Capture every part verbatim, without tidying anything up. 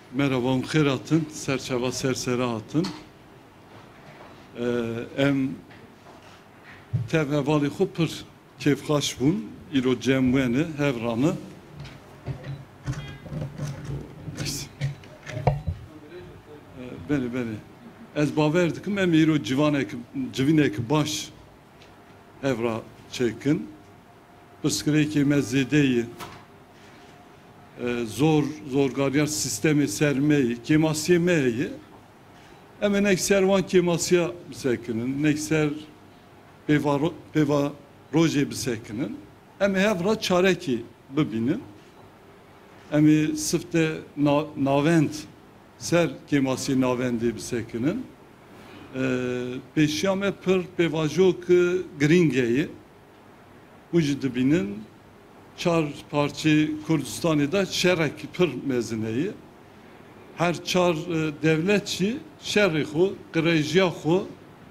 Merhaba, xeyr hatın, serçava serseri hatın. Em tevhevali xu pır kevxaş bun, ilo cemveni, hevranı. Beni, beni. Ez baverdikim, em ilo civanek, civinek baş hevra çekin. Pıskıreki mezzedeyi. Zor zor garyar sistemi sermeyi, kemasyemeyi hemen ekservan kemasya bisekinin, nekser peva peva roje bisekinin, hem hevra çareki bibinin, hem sıfte navend ser kemasye navendi bisekinin, peşyame pır pevajok gringeyi ucudubinin çar parçı Kürdistan'da şerek pır mezineyi her çar devletçi şerrihu grejyahu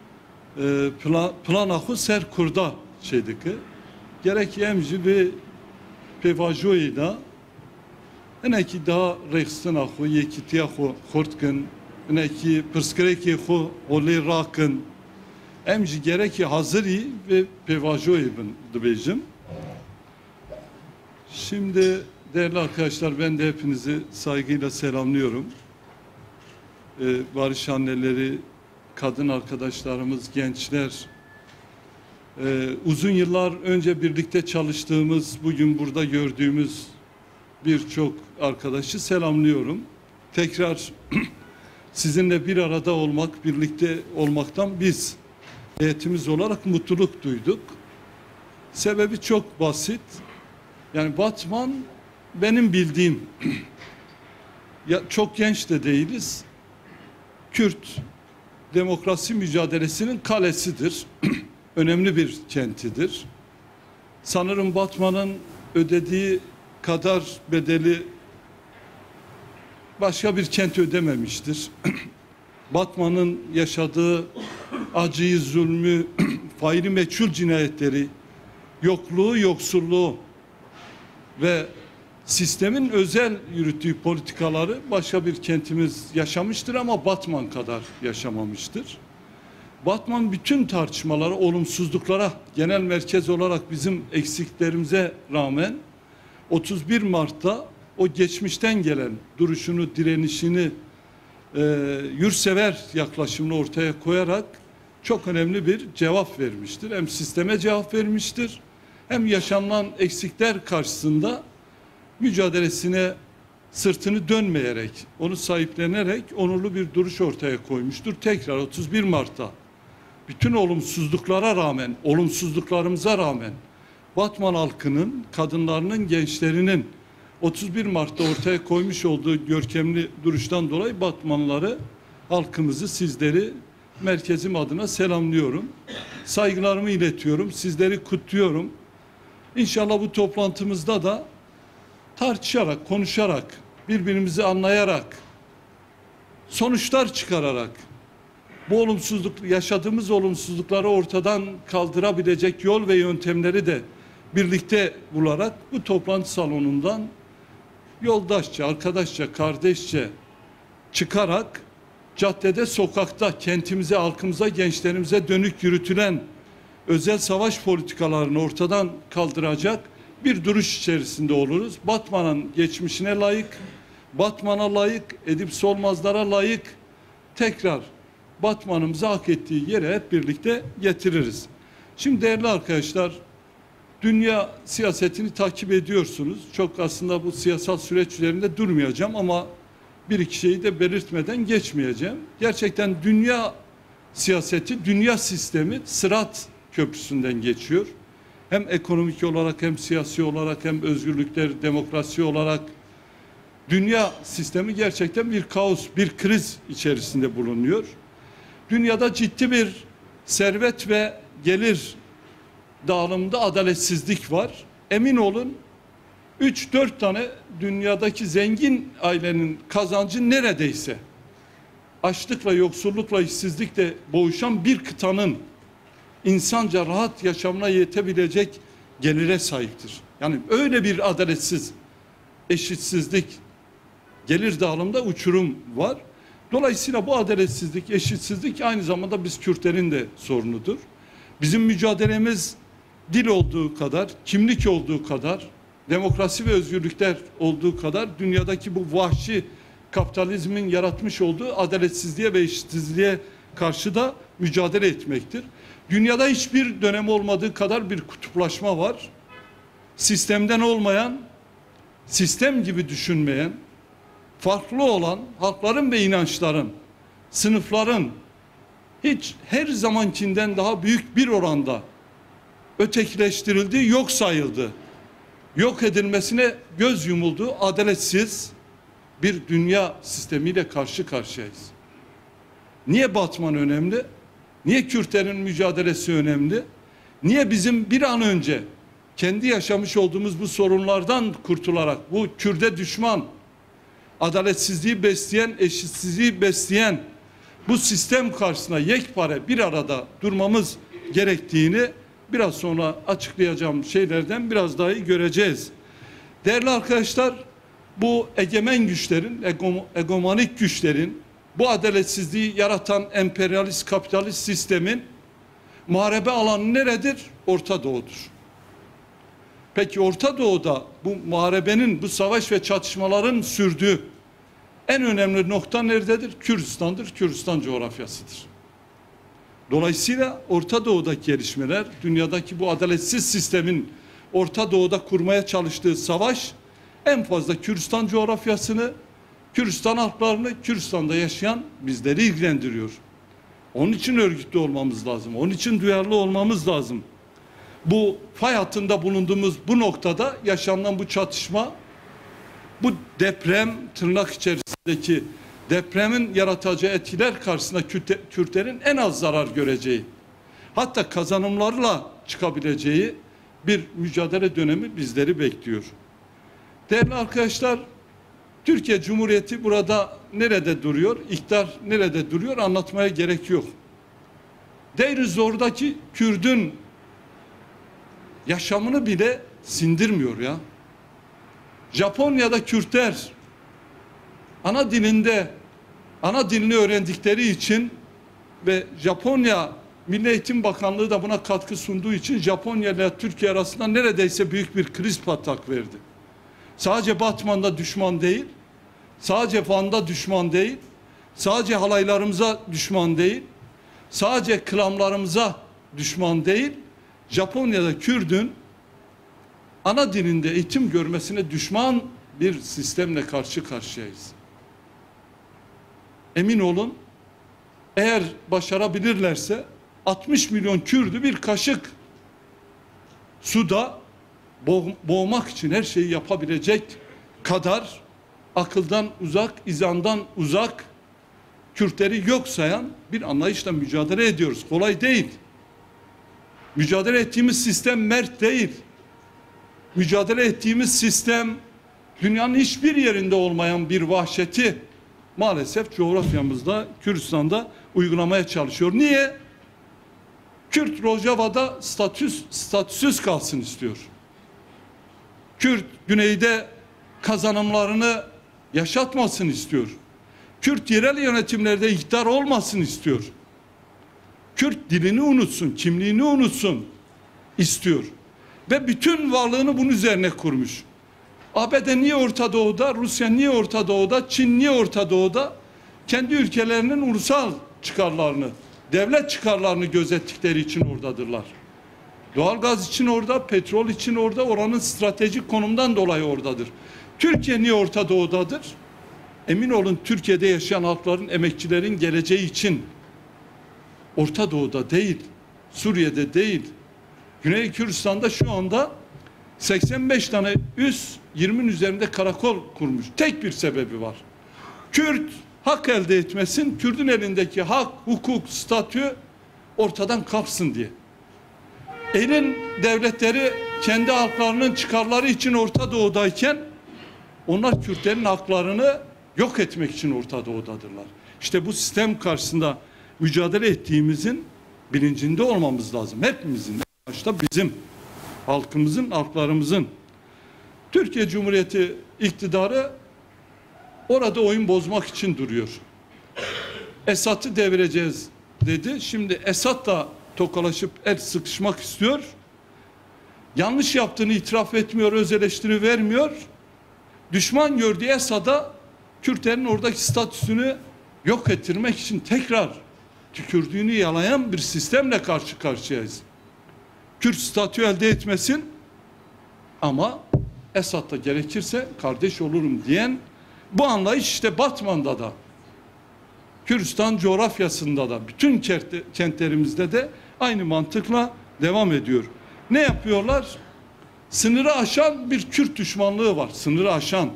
planahu ser kurda şeydiki gerek emci ve pevajoyi da eneki daha rextinahu yekitiyahu khurtkın eneki pırskreki hu oli rakın emci gereki hazırı ve pevajoyi bin dibecim. Şimdi değerli arkadaşlar, ben de hepinizi saygıyla selamlıyorum. Ee, barış anneleri, kadın arkadaşlarımız, gençler, e, uzun yıllar önce birlikte çalıştığımız, bugün burada gördüğümüz birçok arkadaşı selamlıyorum. Tekrar sizinle bir arada olmak, birlikte olmaktan biz heyetimiz olarak mutluluk duyduk. Sebebi çok basit. Yani Batman benim bildiğim, ya çok genç de değiliz, Kürt demokrasi mücadelesinin kalesidir. Önemli bir kentidir. Sanırım Batman'ın ödediği kadar bedeli başka bir kent ödememiştir. Batman'ın yaşadığı acıyı, zulmü, faili meçhul cinayetleri, yokluğu, yoksulluğu ve sistemin özel yürüttüğü politikaları başka bir kentimiz yaşamıştır ama Batman kadar yaşamamıştır. Batman bütün tartışmalara, olumsuzluklara genel merkez olarak bizim eksiklerimize rağmen otuz bir Mart'ta o geçmişten gelen duruşunu, direnişini, e, yurtsever yaklaşımını ortaya koyarak çok önemli bir cevap vermiştir. Hem sisteme cevap vermiştir, hem yaşanılan eksikler karşısında mücadelesine sırtını dönmeyerek, onu sahiplenerek onurlu bir duruş ortaya koymuştur. Tekrar otuz bir Mart'ta bütün olumsuzluklara rağmen, olumsuzluklarımıza rağmen Batman halkının, kadınlarının, gençlerinin otuz bir Mart'ta ortaya koymuş olduğu görkemli duruştan dolayı Batmanlıları, halkımızı, sizleri merkezim adına selamlıyorum. Saygılarımı iletiyorum, sizleri kutluyorum. İnşallah bu toplantımızda da tartışarak, konuşarak, birbirimizi anlayarak, sonuçlar çıkararak bu olumsuzluk, yaşadığımız olumsuzlukları ortadan kaldırabilecek yol ve yöntemleri de birlikte bularak bu toplantı salonundan yoldaşça, arkadaşça, kardeşçe çıkarak caddede, sokakta, kentimize, halkımıza, gençlerimize dönük yürütülen özel savaş politikalarını ortadan kaldıracak bir duruş içerisinde oluruz. Batman'ın geçmişine layık, Batman'a layık, Edip Solmazlar'a layık tekrar Batman'ımızı hak ettiği yere hep birlikte getiririz. Şimdi değerli arkadaşlar, dünya siyasetini takip ediyorsunuz. Çok aslında bu siyasal süreç üzerinde durmayacağım ama bir iki şeyi de belirtmeden geçmeyeceğim. Gerçekten dünya siyaseti, dünya sistemi Sırat Köprüsü'nden geçiyor. Hem ekonomik olarak, hem siyasi olarak, hem özgürlükler, demokrasi olarak dünya sistemi gerçekten bir kaos, bir kriz içerisinde bulunuyor. Dünyada ciddi bir servet ve gelir dağılımında adaletsizlik var. Emin olun üç dört tane dünyadaki zengin ailenin kazancı neredeyse açlıkla, yoksullukla, işsizlikle boğuşan bir kıtanın insanca rahat yaşamına yetebilecek gelire sahiptir. Yani öyle bir adaletsiz, eşitsizlik gelir dağılımında uçurum var. Dolayısıyla bu adaletsizlik, eşitsizlik aynı zamanda biz Kürtlerin de sorunudur. Bizim mücadelemiz dil olduğu kadar, kimlik olduğu kadar, demokrasi ve özgürlükler olduğu kadar dünyadaki bu vahşi kapitalizmin yaratmış olduğu adaletsizliğe ve eşitsizliğe karşı da mücadele etmektir. Dünyada hiçbir dönem olmadığı kadar bir kutuplaşma var. Sistemden olmayan, sistem gibi düşünmeyen, farklı olan halkların ve inançların, sınıfların hiç her zamankinden daha büyük bir oranda ötekileştirildi, yok sayıldı. Yok edilmesine göz yumuldu, adaletsiz bir dünya sistemiyle karşı karşıyayız. Niye Batman önemli? Niye Kürtlerin mücadelesi önemli? Niye bizim bir an önce kendi yaşamış olduğumuz bu sorunlardan kurtularak bu Kürde düşman, adaletsizliği besleyen, eşitsizliği besleyen bu sistem karşısında yekpare bir arada durmamız gerektiğini biraz sonra açıklayacağım şeylerden biraz daha iyi göreceğiz. Değerli arkadaşlar, bu egemen güçlerin, egomanik güçlerin, bu adaletsizliği yaratan emperyalist, kapitalist sistemin muharebe alanı neredir? Orta Doğu'dur. Peki Orta Doğu'da bu muharebenin, bu savaş ve çatışmaların sürdüğü en önemli nokta nerededir? Kürdistan'dır, Kürdistan coğrafyasıdır. Dolayısıyla Orta Doğu'daki gelişmeler, dünyadaki bu adaletsiz sistemin Orta Doğu'da kurmaya çalıştığı savaş en fazla Kürdistan coğrafyasını, Kürdistan halklarını, Kürdistan'da yaşayan bizleri ilgilendiriyor. Onun için örgütlü olmamız lazım. Onun için duyarlı olmamız lazım. Bu fay hattında bulunduğumuz bu noktada yaşanan bu çatışma, bu deprem, tırnak içerisindeki depremin yaratacağı etkiler karşısında Kürtlerin en az zarar göreceği, hatta kazanımlarla çıkabileceği bir mücadele dönemi bizleri bekliyor. Değerli arkadaşlar, Türkiye Cumhuriyeti burada nerede duruyor, iktidar nerede duruyor anlatmaya gerek yok. Deir-i Zor'daki Kürdün yaşamını bile sindirmiyor ya. Japonya'da Kürtler ana dilinde, ana dilini öğrendikleri için ve Japonya Milli Eğitim Bakanlığı da buna katkı sunduğu için Japonya ile Türkiye arasında neredeyse büyük bir kriz patlak verdi. Sadece Batman'da düşman değil, sadece Van'da düşman değil, sadece halaylarımıza düşman değil, sadece klanlarımıza düşman değil, Japonya'da Kürdün ana dilinde eğitim görmesine düşman bir sistemle karşı karşıyayız. Emin olun, eğer başarabilirlerse altmış milyon Kürdü bir kaşık suda boğ- boğmak için her şeyi yapabilecek kadar akıldan uzak, izandan uzak, Kürtleri yok sayan bir anlayışla mücadele ediyoruz. Kolay değil. Mücadele ettiğimiz sistem mert değil. Mücadele ettiğimiz sistem dünyanın hiçbir yerinde olmayan bir vahşeti maalesef coğrafyamızda, Kürdistan'da uygulamaya çalışıyor. Niye? Kürt Rojava'da statüs, statüsüz kalsın istiyor. Kürt güneyde kazanımlarını yaşatmasın istiyor. Kürt yerel yönetimlerde iktidar olmasın istiyor. Kürt dilini unutsun, kimliğini unutsun istiyor. Ve bütün varlığını bunun üzerine kurmuş. A B D niye Orta Doğu'da, Rusya niye Orta Doğu'da, Çin niye Orta Doğu'da? Kendi ülkelerinin ulusal çıkarlarını, devlet çıkarlarını gözettikleri için oradadırlar. Doğalgaz için orada, petrol için orada, oranın stratejik konumdan dolayı oradadır. Türkiye niye Orta Doğu'dadır? Emin olun Türkiye'de yaşayan halkların, emekçilerin geleceği için Orta Doğu'da değil, Suriye'de değil. Güney Kürdistan'da şu anda seksen beş tane üs, yirminin üzerinde karakol kurmuş. Tek bir sebebi var. Kürt hak elde etmesin, Kürt'ün elindeki hak, hukuk, statü ortadan kalksın diye. Elin devletleri kendi halklarının çıkarları için Orta Doğu'dayken onlar Kürtlerin haklarını yok etmek için Orta Doğu'dadırlar. İşte bu sistem karşısında mücadele ettiğimizin bilincinde olmamız lazım. Hepimizin, başta bizim, halkımızın, halklarımızın. Türkiye Cumhuriyeti iktidarı orada oyun bozmak için duruyor. Esad'ı devireceğiz dedi. Şimdi Esad'la tokalaşıp el sıkışmak istiyor. Yanlış yaptığını itiraf etmiyor, öz eleştiri vermiyor. Düşman gördüğü Esad'a Kürtlerin oradaki statüsünü yok ettirmek için tekrar tükürdüğünü yalayan bir sistemle karşı karşıyayız. Kürt statü elde etmesin ama Esad'la gerekirse kardeş olurum diyen bu anlayış işte Batman'da da, Kürdistan coğrafyasında da, bütün kentlerimizde de aynı mantıkla devam ediyor. Ne yapıyorlar? Sınırı aşan bir Kürt düşmanlığı var. Sınırı aşan.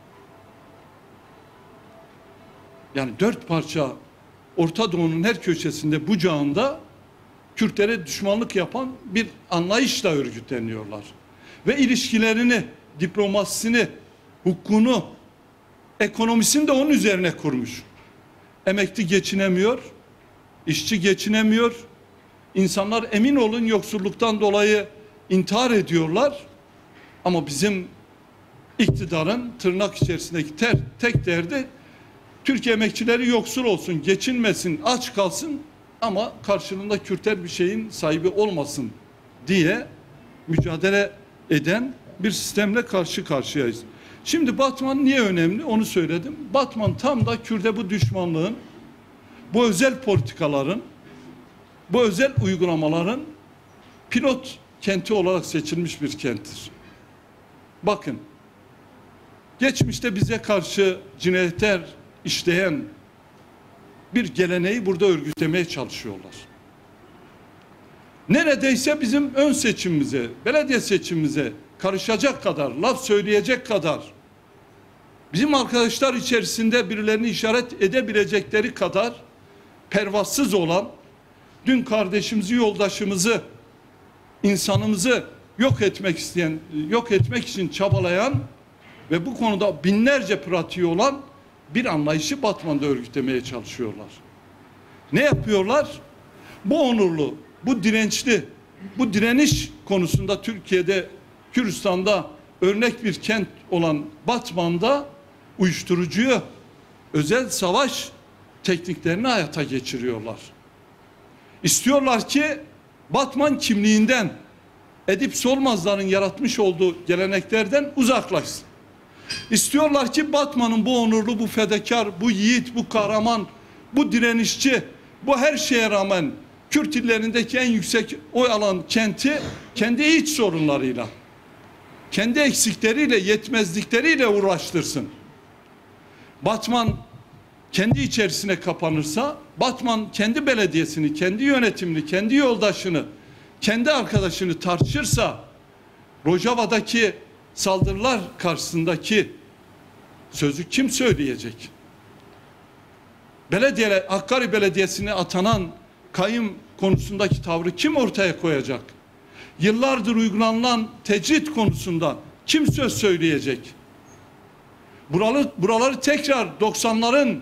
Yani dört parça Orta Doğu'nun her köşesinde, bucağında Kürtlere düşmanlık yapan bir anlayışla örgütleniyorlar. Ve ilişkilerini, diplomasisini, hukukunu, ekonomisini de onun üzerine kurmuş. Emekli geçinemiyor, işçi geçinemiyor. İnsanlar emin olun yoksulluktan dolayı intihar ediyorlar. Ama bizim iktidarın tırnak içerisindeki ter, tek derdi Türkiye emekçileri yoksul olsun, geçinmesin, aç kalsın ama karşılığında Kürtler bir şeyin sahibi olmasın diye mücadele eden bir sistemle karşı karşıyayız. Şimdi Batman niye önemli onu söyledim. Batman tam da Kürt'e bu düşmanlığın, bu özel politikaların, bu özel uygulamaların pilot kenti olarak seçilmiş bir kenttir. Bakın, geçmişte bize karşı cinayetler işleyen bir geleneği burada örgütlemeye çalışıyorlar. Neredeyse bizim ön seçimimize, belediye seçimimize karışacak kadar, laf söyleyecek kadar, bizim arkadaşlar içerisinde birilerini işaret edebilecekleri kadar pervasız olan, dün kardeşimizi, yoldaşımızı, insanımızı yok etmek isteyen, yok etmek için çabalayan ve bu konuda binlerce pratiği olan bir anlayışı Batman'da örgütlemeye çalışıyorlar. Ne yapıyorlar? Bu onurlu, bu dirençli, bu direniş konusunda Türkiye'de, Kürdistan'da örnek bir kent olan Batman'da uyuşturucuyu, özel savaş tekniklerini hayata geçiriyorlar. İstiyorlar ki Batman kimliğinden, Edip Solmazların yaratmış olduğu geleneklerden uzaklaşsın. İstiyorlar ki Batman'ın bu onurlu, bu fedakar, bu yiğit, bu kahraman, bu direnişçi, bu her şeye rağmen Kürt illerindeki en yüksek oy alan kenti kendi iç sorunlarıyla, kendi eksikleriyle, yetmezlikleriyle uğraştırsın. Batman kendi içerisine kapanırsa, Batman kendi belediyesini, kendi yönetimini, kendi yoldaşını, kendi arkadaşını tartışırsa, Rojava'daki saldırılar karşısındaki sözü kim söyleyecek? Belediye, Hakkari Belediyesi'ne atanan kayım konusundaki tavrı kim ortaya koyacak? Yıllardır uygulanan tecrit konusunda kim söz söyleyecek? Buraları, buraları tekrar doksanların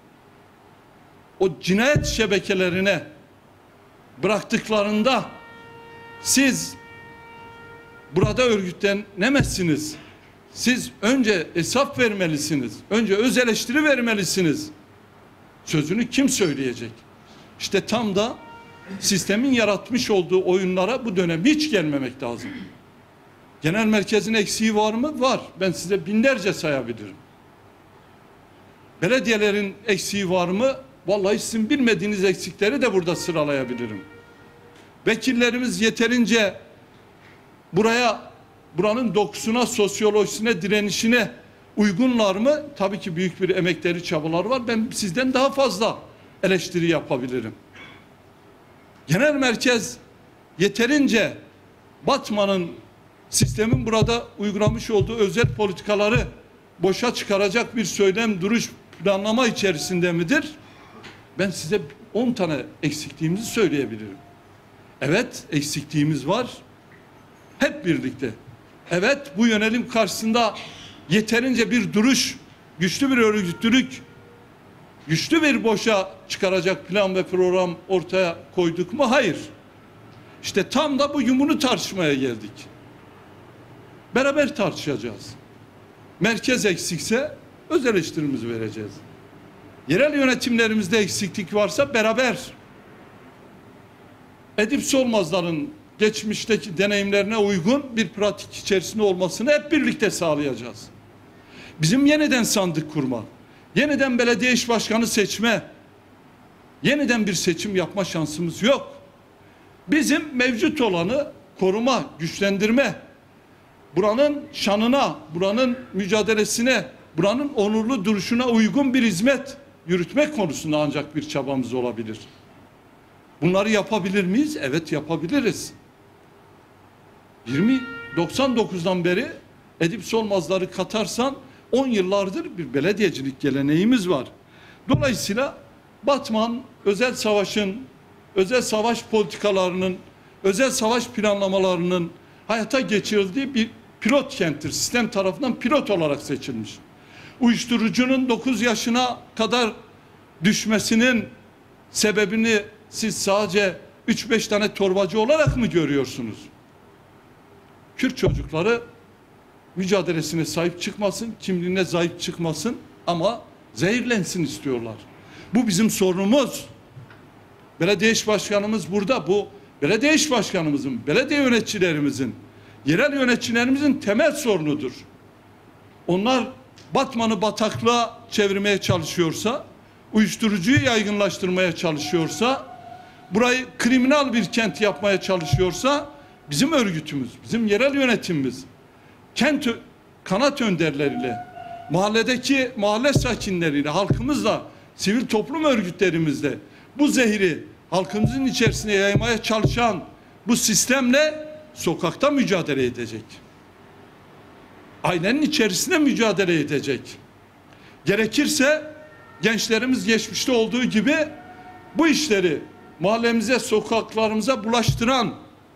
o cinayet şebekelerine bıraktıklarında siz burada örgütlenemezsiniz. Siz önce hesap vermelisiniz. Önce öz eleştiri vermelisiniz. Sözünü kim söyleyecek? İşte tam da sistemin yaratmış olduğu oyunlara bu dönem hiç gelmemek lazım. Genel merkezin eksiği var mı? Var. Ben size binlerce sayabilirim. Belediyelerin eksiği var mı? Vallahi sizin bilmediğiniz eksikleri de burada sıralayabilirim. Vekillerimiz yeterince buraya, buranın dokusuna, sosyolojisine, direnişine uygunlar mı? Tabii ki büyük bir emekleri, çabalar var. Ben sizden daha fazla eleştiri yapabilirim. Genel merkez yeterince Batman'ın, sistemin burada uygulamış olduğu özel politikaları boşa çıkaracak bir söylem, duruş, planlama içerisinde midir? Ben size on tane eksikliğimizi söyleyebilirim. Evet, eksikliğimiz var. Hep birlikte. Evet, bu yönelim karşısında yeterince bir duruş, güçlü bir örgütlülük, güçlü bir boşa çıkaracak plan ve program ortaya koyduk mu? Hayır. İşte tam da bugün bunu tartışmaya geldik. Beraber tartışacağız. Merkez eksikse öz eleştirimizi vereceğiz. Yerel yönetimlerimizde eksiklik varsa beraber Edip Solmazlar'ın geçmişteki deneyimlerine uygun bir pratik içerisinde olmasını hep birlikte sağlayacağız. Bizim yeniden sandık kurma, yeniden belediye iş başkanı seçme, yeniden bir seçim yapma şansımız yok. Bizim mevcut olanı koruma, güçlendirme, buranın şanına, buranın mücadelesine, buranın onurlu duruşuna uygun bir hizmet yürütmek konusunda ancak bir çabamız olabilir. Bunları yapabilir miyiz? Evet, yapabiliriz. yirmi doksan dokuzdan beri Edip Solmazlar'ı katarsan on yıllardır bir belediyecilik geleneğimiz var. Dolayısıyla Batman özel savaşın, özel savaş politikalarının, özel savaş planlamalarının hayata geçirildiği bir pilot kenttir. Sistem tarafından pilot olarak seçilmiş. Uyuşturucunun dokuz yaşına kadar düşmesinin sebebini siz sadece üç beş tane torbacı olarak mı görüyorsunuz? Kürt çocukları mücadelesine sahip çıkmasın, kimliğine sahip çıkmasın ama zehirlensin istiyorlar. Bu bizim sorunumuz. Belediye iş başkanımız burada. Bu belediye iş başkanımızın, belediye yöneticilerimizin, yerel yöneticilerimizin temel sorunudur. Onlar Batman'ı bataklığa çevirmeye çalışıyorsa, uyuşturucuyu yaygınlaştırmaya çalışıyorsa, burayı kriminal bir kent yapmaya çalışıyorsa, bizim örgütümüz, bizim yerel yönetimimiz, kent kanat önderleriyle, mahalledeki mahalle sakinleriyle, halkımızla, sivil toplum örgütlerimizle bu zehri halkımızın içerisine yaymaya çalışan bu sistemle sokakta mücadele edecek. Ailenin içerisinde mücadele edecek. Gerekirse gençlerimiz geçmişte olduğu gibi bu işleri mahallemize, sokaklarımıza bulaştıran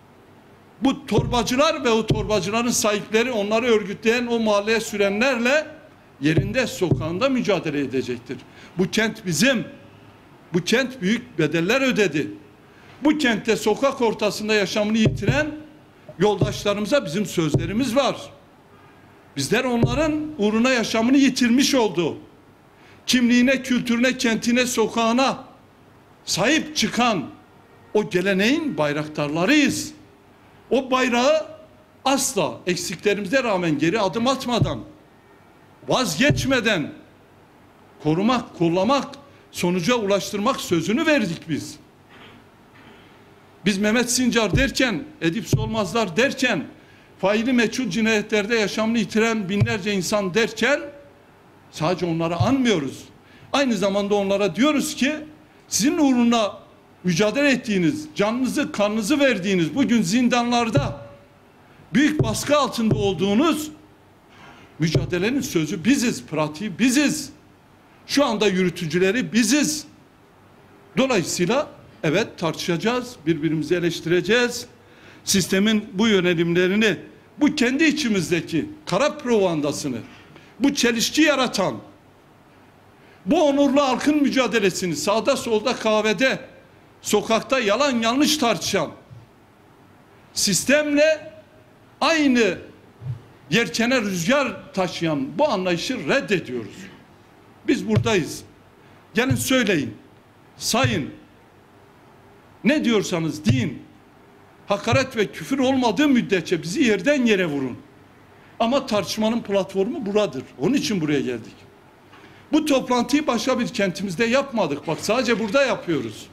bu torbacılar ve o torbacıların sahipleri, onları örgütleyen, o mahalleye sürenlerle yerinde, sokağında mücadele edecektir. Bu kent bizim. Bu kent büyük bedeller ödedi. Bu kentte sokak ortasında yaşamını yitiren yoldaşlarımıza bizim sözlerimiz var. Bizler onların uğruna yaşamını yitirmiş oldu. Kimliğine, kültürüne, kentine, sokağına sahip çıkan o geleneğin bayraktarlarıyız. O bayrağı asla eksiklerimize rağmen geri adım atmadan, vazgeçmeden korumak, kollamak, sonuca ulaştırmak sözünü verdik biz. Biz Mehmet Sincar derken, Edip Solmazlar derken, faili meçhul cinayetlerde yaşamını yitiren binlerce insan derken sadece onları anmıyoruz. Aynı zamanda onlara diyoruz ki sizin uğruna mücadele ettiğiniz, canınızı, kanınızı verdiğiniz, bugün zindanlarda büyük baskı altında olduğunuz mücadelenin sözü biziz, pratiği biziz. Şu anda yürütücüleri biziz. Dolayısıyla evet, tartışacağız, birbirimizi eleştireceğiz. Sistemin bu yönelimlerini, bu kendi içimizdeki kara provandasını, bu çelişki yaratan, bu onurlu halkın mücadelesini sağda solda, kahvede, sokakta yalan yanlış tartışan sistemle aynı yelkene rüzgar taşıyan bu anlayışı reddediyoruz. Biz buradayız. Gelin söyleyin, sayın, ne diyorsanız deyin. Hakaret ve küfür olmadığı müddetçe bizi yerden yere vurun. Ama tartışmanın platformu buradır. Onun için buraya geldik. Bu toplantıyı başka bir kentimizde yapmadık. Bak, sadece burada yapıyoruz.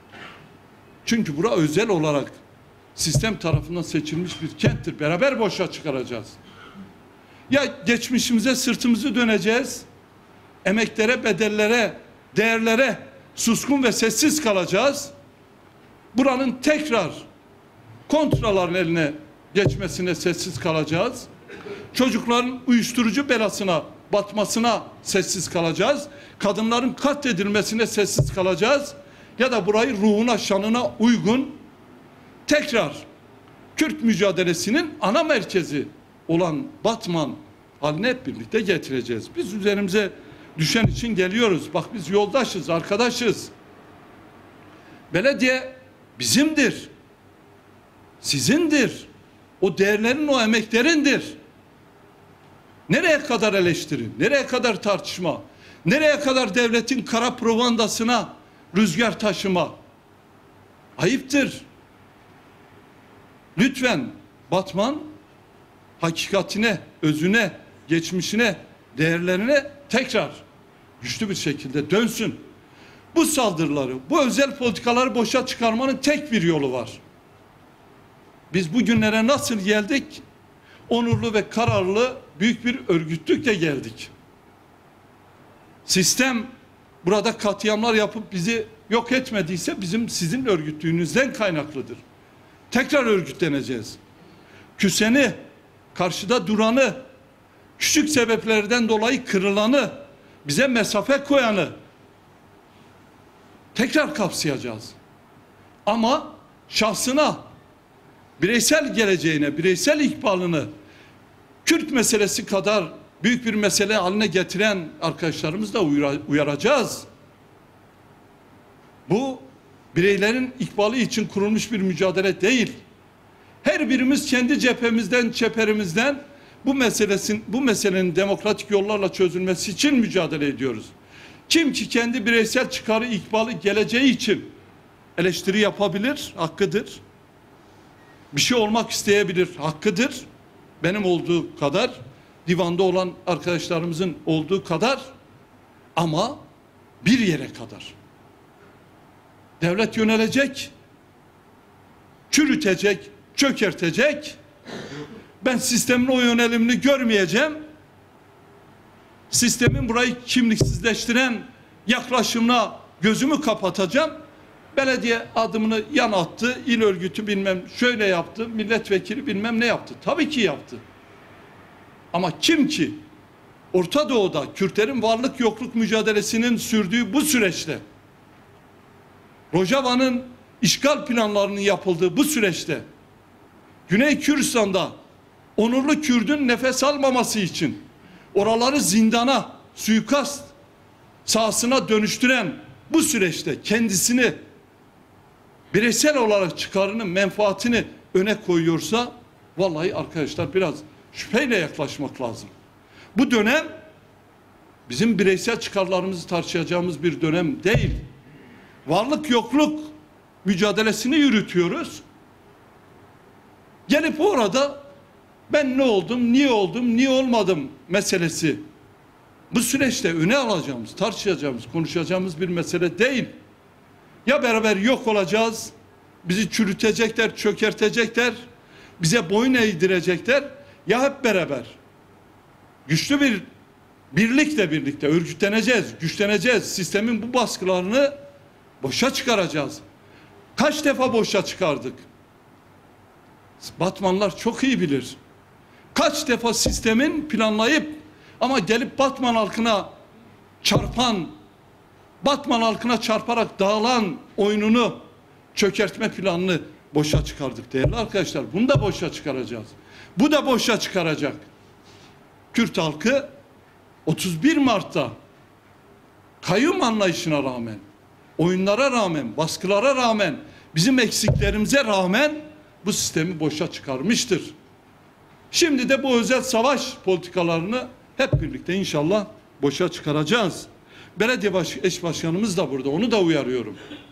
Çünkü bura özel olarak sistem tarafından seçilmiş bir kenttir. Beraber boşa çıkaracağız. Ya geçmişimize sırtımızı döneceğiz, emeklere, bedellere, değerlere suskun ve sessiz kalacağız. Buranın tekrar kontraların eline geçmesine sessiz kalacağız. Çocukların uyuşturucu belasına batmasına sessiz kalacağız. Kadınların katledilmesine sessiz kalacağız. Ya da burayı ruhuna, şanına uygun tekrar Kürt mücadelesinin ana merkezi olan Batman haline hep birlikte getireceğiz. Biz üzerimize düşen için geliyoruz. Bak, biz yoldaşız, arkadaşız. Belediye bizimdir. Sizindir. O değerlerin, o emeklerindir. Nereye kadar eleştiri? Nereye kadar tartışma? Nereye kadar devletin kara propagandasına rüzgar taşıma? Ayıptır. Lütfen Batman hakikatine, özüne, geçmişine, değerlerine tekrar güçlü bir şekilde dönsün. Bu saldırıları, bu özel politikaları boşa çıkarmanın tek bir yolu var. Biz bugünlere nasıl geldik? Onurlu ve kararlı büyük bir örgütlükle geldik. Sistem burada katliamlar yapıp bizi yok etmediyse bizim sizin örgütlüğünüzden kaynaklıdır. Tekrar örgütleneceğiz. Küseni, karşıda duranı, küçük sebeplerden dolayı kırılanı, bize mesafe koyanı tekrar kapsayacağız. Ama şahsına, bireysel geleceğine, bireysel ikbalını Kürt meselesi kadar büyük bir mesele haline getiren arkadaşlarımızı da uyaracağız. Bu bireylerin ikbali için kurulmuş bir mücadele değil. Her birimiz kendi cephemizden, çeperimizden bu meselesin, bu meselenin demokratik yollarla çözülmesi için mücadele ediyoruz. Kim ki kendi bireysel çıkarı, ikbalı, geleceği için eleştiri yapabilir, hakkıdır. Bir şey olmak isteyebilir, hakkıdır. Benim olduğu kadar, divanda olan arkadaşlarımızın olduğu kadar, ama bir yere kadar. Devlet yönelecek, çürütecek, çökertecek. Ben sistemin o yönelimini görmeyeceğim. Sistemin burayı kimliksizleştiren yaklaşımına gözümü kapatacağım. Belediye adımını yan attı, il örgütü bilmem şöyle yaptı, milletvekili bilmem ne yaptı. Tabii ki yaptı. Ama kim ki Orta Doğu'da Kürtlerin varlık yokluk mücadelesinin sürdüğü bu süreçte, Rojava'nın işgal planlarının yapıldığı bu süreçte, Güney Kürdistan'da onurlu Kürt'ün nefes almaması için oraları zindana, suikast sahasına dönüştüren bu süreçte kendisini bireysel olarak çıkarını, menfaatini öne koyuyorsa, vallahi arkadaşlar biraz şüpheyle yaklaşmak lazım. Bu dönem bizim bireysel çıkarlarımızı tartışacağımız bir dönem değil. Varlık yokluk mücadelesini yürütüyoruz. Gelip orada ben ne oldum, niye oldum, niye olmadım meselesi bu süreçte öne alacağımız, tartışacağımız, konuşacağımız bir mesele değil. Ya beraber yok olacağız, bizi çürütecekler, çökertecekler, bize boyun eğdirecekler, ya hep beraber güçlü bir birlikle birlikte örgütleneceğiz, güçleneceğiz, sistemin bu baskılarını boşa çıkaracağız. Kaç defa boşa çıkardık? Batmanlar çok iyi bilir. Kaç defa sistemin planlayıp ama gelip Batman halkına çarpan, Batman halkına çarparak dağılan oyununu, çökertme planını boşa çıkardık değerli arkadaşlar. Bunu da boşa çıkaracağız. Bu da boşa çıkaracak. Kürt halkı otuz bir Mart'ta kayyum anlayışına rağmen, oyunlara rağmen, baskılara rağmen, bizim eksiklerimize rağmen bu sistemi boşa çıkarmıştır. Şimdi de bu özel savaş politikalarını hep birlikte inşallah boşa çıkaracağız. Belediye baş, eş başkanımız da burada, onu da uyarıyorum.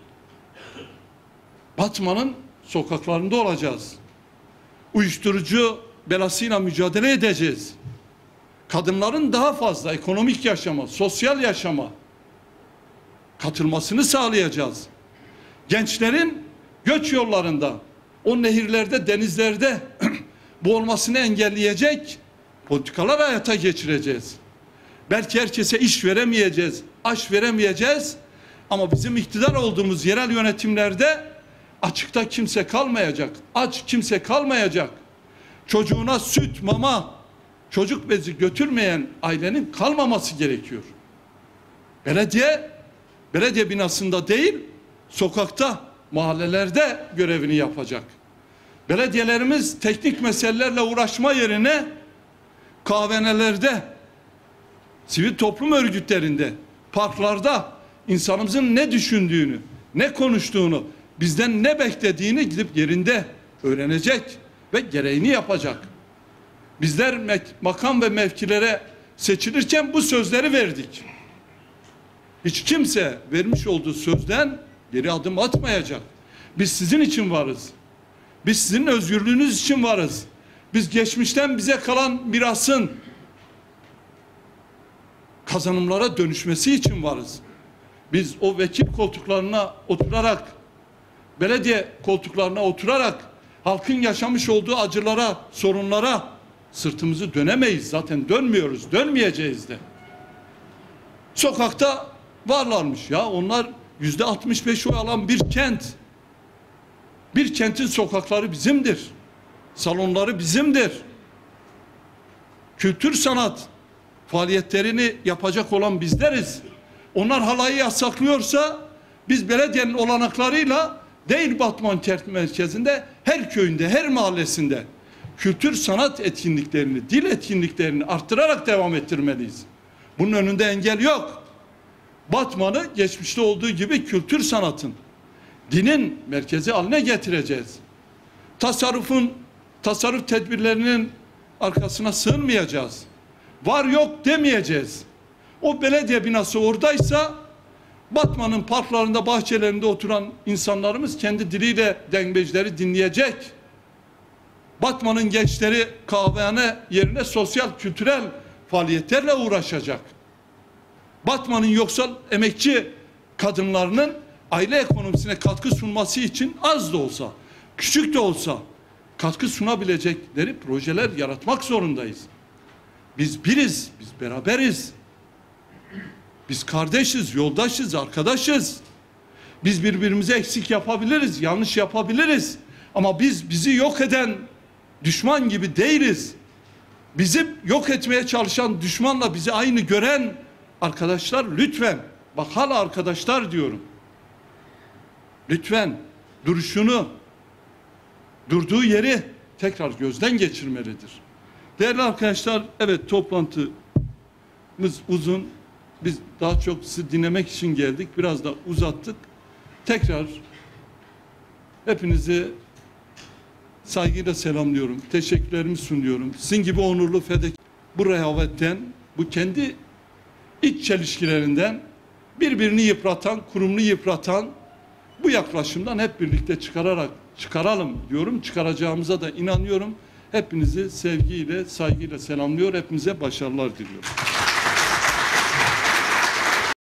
Batman'ın sokaklarında olacağız. Uyuşturucu belasıyla mücadele edeceğiz. Kadınların daha fazla ekonomik yaşama, sosyal yaşama katılmasını sağlayacağız. Gençlerin göç yollarında, o nehirlerde, denizlerde boğulmasını engelleyecek politikalar hayata geçireceğiz. Belki herkese iş veremeyeceğiz, aş veremeyeceğiz ama bizim iktidar olduğumuz yerel yönetimlerde açıkta kimse kalmayacak, aç kimse kalmayacak. Çocuğuna süt, mama, çocuk bezi götürmeyen ailenin kalmaması gerekiyor. Belediye, belediye binasında değil, sokakta, mahallelerde görevini yapacak. Belediyelerimiz teknik meselelerle uğraşma yerine kahvenelerde, sivil toplum örgütlerinde, parklarda insanımızın ne düşündüğünü, ne konuştuğunu, bizden ne beklediğini gidip yerinde öğrenecek ve gereğini yapacak. Bizler makam ve mevkilere seçilirken bu sözleri verdik. Hiç kimse vermiş olduğu sözden geri adım atmayacak. Biz sizin için varız. Biz sizin özgürlüğünüz için varız. Biz geçmişten bize kalan mirasın kazanımlara dönüşmesi için varız. Biz o vekil koltuklarına oturarak, belediye koltuklarına oturarak halkın yaşamış olduğu acılara, sorunlara sırtımızı dönemeyiz. Zaten dönmüyoruz, dönmeyeceğiz de. Sokakta varlarmış ya. Onlar yüzde altmış beş oy alan bir kent. Bir kentin sokakları bizimdir. Salonları bizimdir. Kültür sanat faaliyetlerini yapacak olan bizleriz. Onlar halayı yasaklıyorsa biz belediyenin olanaklarıyla değil Batman kent merkezinde her köyünde, her mahallesinde kültür sanat etkinliklerini, dil etkinliklerini arttırarak devam ettirmeliyiz. Bunun önünde engel yok. Batman'ı geçmişte olduğu gibi kültür sanatın, dinin merkezi haline getireceğiz. Tasarrufun, tasarruf tedbirlerinin arkasına sığınmayacağız. Var yok demeyeceğiz. O belediye binası oradaysa Batman'ın parklarında, bahçelerinde oturan insanlarımız kendi diliyle dengecileri dinleyecek. Batman'ın gençleri kahvehane yerine sosyal, kültürel faaliyetlerle uğraşacak. Batman'ın yoksul emekçi kadınlarının aile ekonomisine katkı sunması için az da olsa, küçük de olsa katkı sunabilecekleri projeler yaratmak zorundayız. Biz biriz, biz beraberiz. Biz kardeşiz, yoldaşız, arkadaşız. Biz birbirimize eksik yapabiliriz, yanlış yapabiliriz. Ama biz bizi yok eden düşman gibi değiliz. Bizi yok etmeye çalışan düşmanla bizi aynı gören arkadaşlar lütfen, bak hala arkadaşlar diyorum. Lütfen duruşunu, durduğu yeri tekrar gözden geçirmelidir. Değerli arkadaşlar, evet toplantımız uzun. Biz daha çok sizi dinlemek için geldik. Biraz da uzattık. Tekrar hepinizi saygıyla selamlıyorum. Teşekkürlerimi sunuyorum. Sizin gibi onurlu fedakar bu rehavetten, bu kendi iç çelişkilerinden birbirini yıpratan, kurumunu yıpratan bu yaklaşımdan hep birlikte çıkararak çıkaralım diyorum. Çıkaracağımıza da inanıyorum. Hepinizi sevgiyle, saygıyla selamlıyor. Hepinize başarılar diliyorum.